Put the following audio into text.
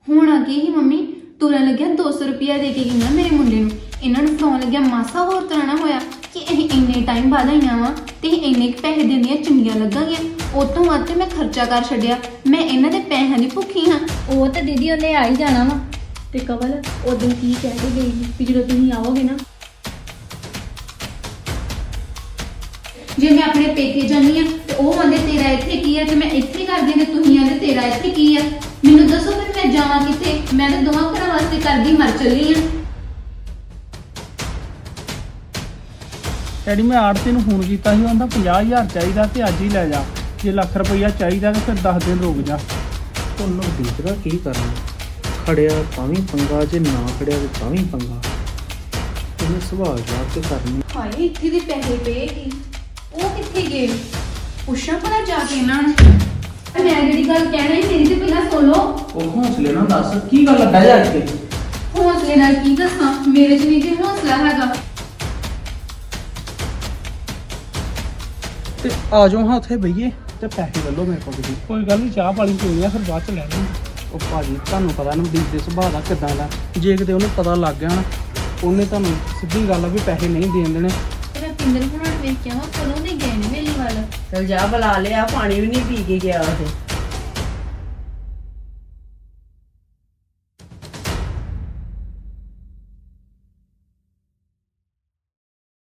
होना की ही मम्मी तुरन लग्या 200 रुपया दे के गई मेरे मुंडे नूं इन्हां नूं फड़ाउण लग्या मासा होर तरह ना होया कि असीं इन्ने टाइम बाद आईआं वां ते इन्ने पैसे देंदियां चंगियां लगणगियां उस तो वध मैं खर्चा कर छड्डिया मैं इन्हां दे पैसिਆਂ दी भुੱਖी हां ਉਹ ਤਾਂ ਦੀਦੀ ਉਹਨੇ ਆ ਹੀ ਜਾਣਾ ਵਾ ਤੇ ਕਵਲ ਉਦੋਂ ਕੀ ਕਹਿ ਕੇ ਗਈ ਸੀ ਵੀ ਜਦੋਂ ਤੁਸੀਂ ਆਓਗੇ ਨਾ जे मैं अपने पेके जानी हाँ तो वह आंदे तेरा इत्थे की है तो मैं इत्थे करदी ते तुसीं आंदे तेरा इत्थे की है मैनूं दसो फिर मैं जावां कित्थे मैं तो दोवां घरां वास्ते करदी मर चली हाँ डैडी मैं आड़ती नूं फोन कीता सी आंदा 50,000 चाहिदा ते अज ही लै जा जे ਲੱਖ रुपया चाहिदा ते फिर 10 दिन रुक जा ਉਹਨੂੰ ਦੇਖਦਾ ਕੀ ਕਰਨਾ ਖੜਿਆ ਤਾਂ ਵੀ ਪੰਗਾ ਜੇ ਨਾ ਖੜਿਆ ਤੇ ਤਾਂ ਵੀ ਪੰਗਾ ਉਹਨੇ ਸਵਾਲ ਜਵਾਬ ਤੇ ਕਰਨੀ हाय इत्थे दे पैसे पे की ਉਹ ਕਿੱਥੇ ਗਏ ਪੁੱਛਾਂ ਭਲਾ ਜਾ ਕੇ ਇਹਨਾਂ ਨੂੰ ਮੈਂ ਜਿਹੜੀ ਗੱਲ ਕਹਿਣਾ ਸੀ ਮੇਰੀ ਤੇ ਪਹਿਲਾਂ ਸੁਣ ਲਓ ਉਹ ਹੌਸਲੇ ਨਾਲ ਦੱਸ ਕੀ ਗੱਲ ਲੱਗਾ ਜਾ ਕੇ ਹੌਸਲੇ ਨਾਲ ਕੀ ਦੱਸਾਂ ਮੇਰੇ 'ਚ ਨਹੀਂ ਜੇ ਹੌਸਲਾ ਹੈਗਾ ਤੇ ਆ ਜਾਓ ਹਾਂ ਉੱਥੇ ਬਈਏ ਤੇ ਪੈਸੇ ਲੈ ਲਓ ਮੇਰੇ ਕੋਲ ਤੁਸੀਂ ਕੋਈ ਗੱਲ ਨਹੀਂ ਚਾਹ ਪਾਣੀ ਪੀਣੀ ਆ ਫਿਰ ਬਾਅਦ ਚ ਲੈ ਲਵਾਂਗੇ ਉਹ ਭਾਜੀ ਤੁਹਾਨੂੰ ਪਤਾ ਨਵਦੀਪ ਦੇ ਸੁਭਾਅ ਦਾ ਕਿੱਦਾਂ ਦਾ ਜੇ ਕਿਤੇ ਉਹਨੂੰ ਪਤਾ ਲੱਗ ਗਿਆ ਨਾ ਉਹਨੇ ਤੁਹਾਨੂੰ ਸਿੱਧੀ ਗੱਲ ਆ ਵੀ ਪੈਸੇ ਨਹੀਂ ਦੇਣ ਦੇਣੇ ਤੇ ਪਿੰਦਰ ਹੁਣਾਂ ਵੇਖ ਕੇ ਆਵਾਂ ਕਦੋਂ ਦੇ ਗਏ ਨੇ ਵੇਲੀ ਵੱਲ चल जा बुला लिया पानी भी नहीं पी के गया उसे